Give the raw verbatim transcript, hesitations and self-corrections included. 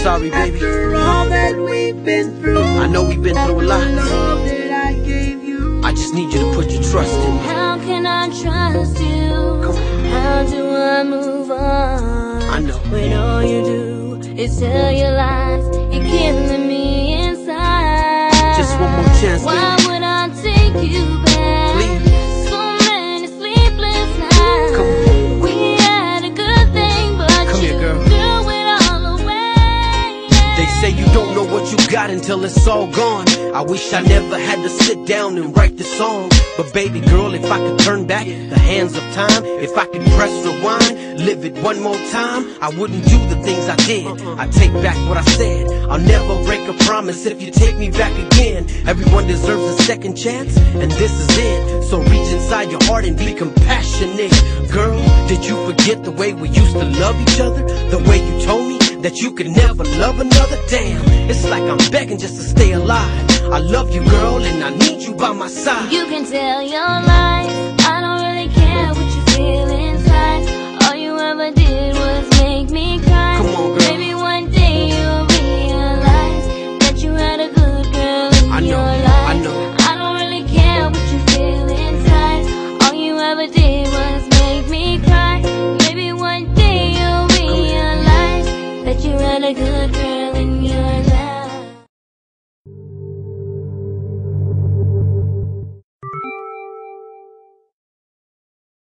sorry, baby. After all that we've been through, I know we've been through a lot. love that I gave you, I just need you to put your trust in me. How can I trust you? Come on. How do I move on? I know. When all you do is tell your lies, you're killing me inside. Just one more chance, Why baby. would I take you back? Please. So many sleepless nights. Come on. We had a good thing, but Come you here, girl. threw it all away. They say you don't know what you got until it's all gone. I wish I never had to sit down and write the song. But baby girl, if I could turn back the hands of time, if I could press rewind, live it one more time, I wouldn't do the things I did. I take back what I said. I'll never break a promise if you take me back again. Everyone deserves a second chance, and this is it. So reach inside your heart and be compassionate. Girl, did you forget the way we used to love each other? The way you told me that you could never love another? Damn, it's like I'm begging just to stay alive. I love you, girl, and I need you by my side. You can tell your lies, I don't really care what you feel inside. All you ever did was make me cry. Come on, girl.